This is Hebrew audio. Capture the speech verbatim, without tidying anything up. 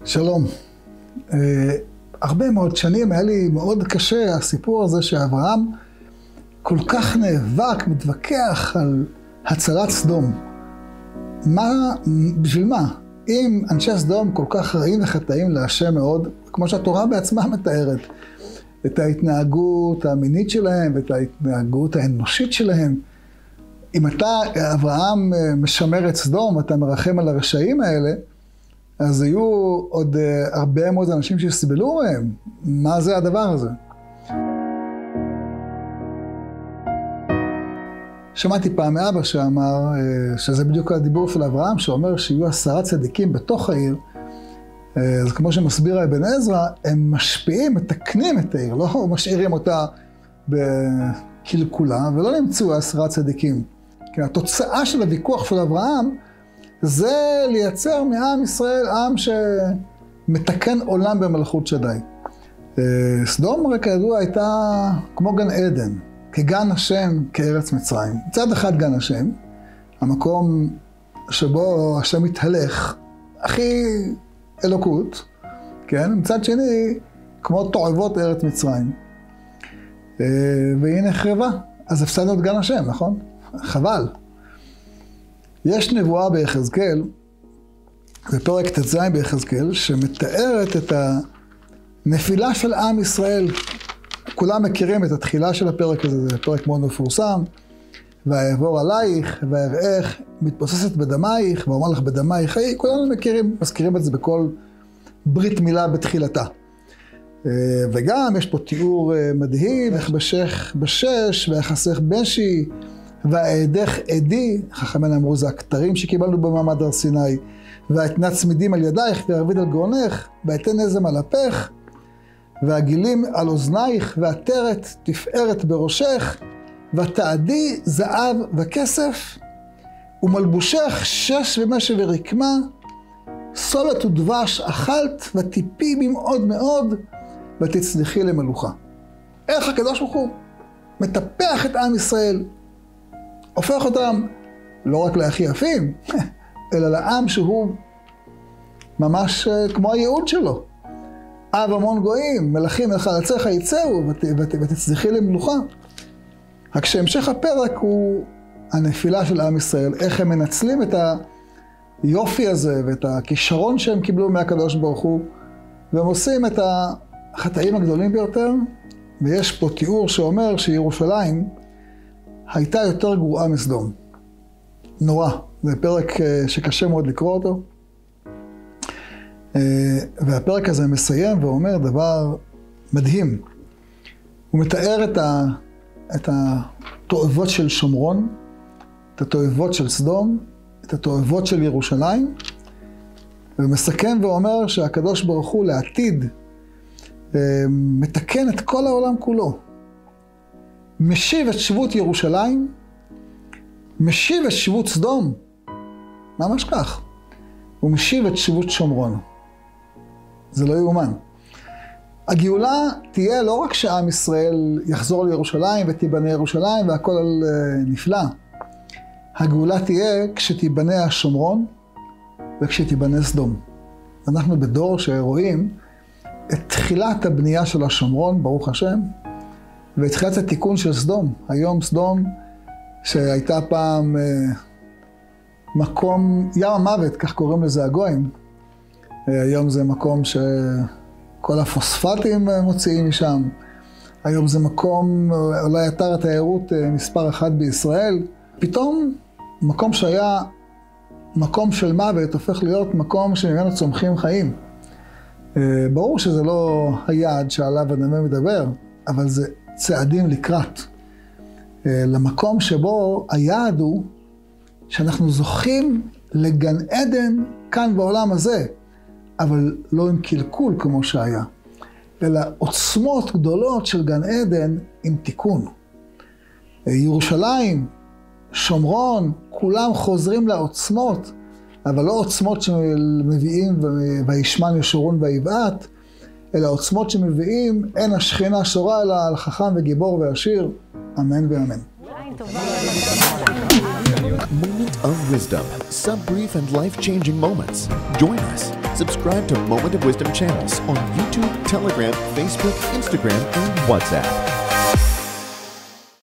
שלום. Uh, הרבה מאוד שנים היה לי מאוד קשה הסיפור הזה שאברהם כל כך נאבק, מתווכח על הצלת סדום. מה, בשביל מה? אם אנשי סדום כל כך רעים וחטאים להשם מאוד, כמו שהתורה בעצמה מתארת, את ההתנהגות המינית שלהם ואת ההתנהגות האנושית שלהם, אם אתה, אברהם, משמר את סדום, אתה מרחם על הרשעים האלה, אז היו עוד הרבה מאוד אנשים שסבלו מהם. מה זה הדבר הזה? שמעתי פעם מאבא שאמר, שזה בדיוק הדיבור של אברהם, שאומר שיהיו עשרה צדיקים בתוך העיר. אז כמו שמסביר אבן עזרא, הם משפיעים, מתקנים את העיר, לא משאירים אותה בקלקולה, ולא נמצאו עשרה צדיקים. כי התוצאה של הוויכוח של אברהם, זה לייצר מעם ישראל עם שמתקן עולם במלכות שדי. סדום רק כידוע הייתה כמו גן עדן, כגן השם, כארץ מצרים. מצד אחד גן השם, המקום שבו השם מתהלך, הכי אלוקות, כן? מצד שני, כמו תועבות ארץ מצרים. והיא נחרבה, אז הפסדנו את גן השם, נכון? חבל. יש נבואה ביחזקאל, בפרק ט"ז ביחזקאל, שמתארת את הנפילה של עם ישראל. כולם מכירים את התחילה של הפרק הזה, זה פרק מאוד מפורסם. ויעבור עלייך, ויראך, מתבוססת בדמייך, ואומר לך בדמייך חיי, כולנו מכירים, מזכירים את זה בכל ברית מילה בתחילתה. וגם יש פה תיאור מדהים, איך בשך בשש, ויחסך בשי, והעדך עדי, חכמינו אמרו, זה הכתרים שקיבלנו במעמד הר סיני, והאתנה צמידים על ידייך, והרביד על גרונך, והאתן נזם על אפך, והגילים על אוזנייך, והטרת תפארת בראשך, ותעדי זהב וכסף, ומלבושך שש ומשי ורקמה, סולת ודבש אכלת, וטיפי במאוד מאוד, ותצליחי למלוכה. איך הקדוש ברוך הוא מטפח את עם ישראל, הופך אותם לא רק להכי יפים, אלא לעם שהוא ממש כמו הייעוד שלו. אב המון גויים, מלכים לחלציך יצאו, ות, ות, ותצליחי למלוכה. רק שהמשך הפרק הוא הנפילה של עם ישראל, איך הם מנצלים את היופי הזה ואת הכישרון שהם קיבלו מהקדוש ברוך הוא, והם עושים את החטאים הגדולים ביותר, ויש פה תיאור שאומר שירושלים הייתה יותר גרועה מסדום. נורא. זה פרק שקשה מאוד לקרוא אותו. והפרק הזה מסיים ואומר דבר מדהים. הוא מתאר את, ה, את התועבות של שומרון, את התועבות של סדום, את התועבות של ירושלים, ומסכם ואומר שהקדוש ברוך הוא לעתיד מתקן את כל העולם כולו. משיב את שבות ירושלים, משיב את שבות סדום, ממש כך. הוא משיב את שבות שומרון. זה לא יאומן. הגאולה תהיה לא רק שעם ישראל יחזור לירושלים ותיבנה ירושלים והכל נפלא. הגאולה תהיה כשתיבנה השומרון וכשתיבנה סדום. אנחנו בדור שרואים את תחילת הבנייה של השומרון, ברוך השם, והתחילת התיקון של סדום. היום סדום, שהייתה פעם אה, מקום, ים המוות, כך קוראים לזה הגויים. אה, היום זה מקום שכל הפוספטים מוציאים משם. היום זה מקום, אולי אתר התיירות אה, מספר אחת בישראל. פתאום מקום שהיה מקום של מוות, הופך להיות מקום שממנו צומחים חיים. אה, ברור שזה לא היעד שעליו הנביא מדבר, אבל זה צעדים לקראת, למקום שבו היעד הוא שאנחנו זוכים לגן עדן כאן בעולם הזה, אבל לא עם קלקול כמו שהיה, אלא עוצמות גדולות של גן עדן עם תיקון. ירושלים, שומרון, כולם חוזרים לעוצמות, אבל לא עוצמות שמביאים וישמן ישורון ויבעט, אלא עוצמות שמביאים, אין השכינה שורה אלא על חכם וגיבור ועשיר, אמן ואמן. of Wisdom, some brief and life-changing moments. Join us. Subscribe to Moment of Wisdom channels on YouTube, Telegram, Facebook, Instagram, and WhatsApp.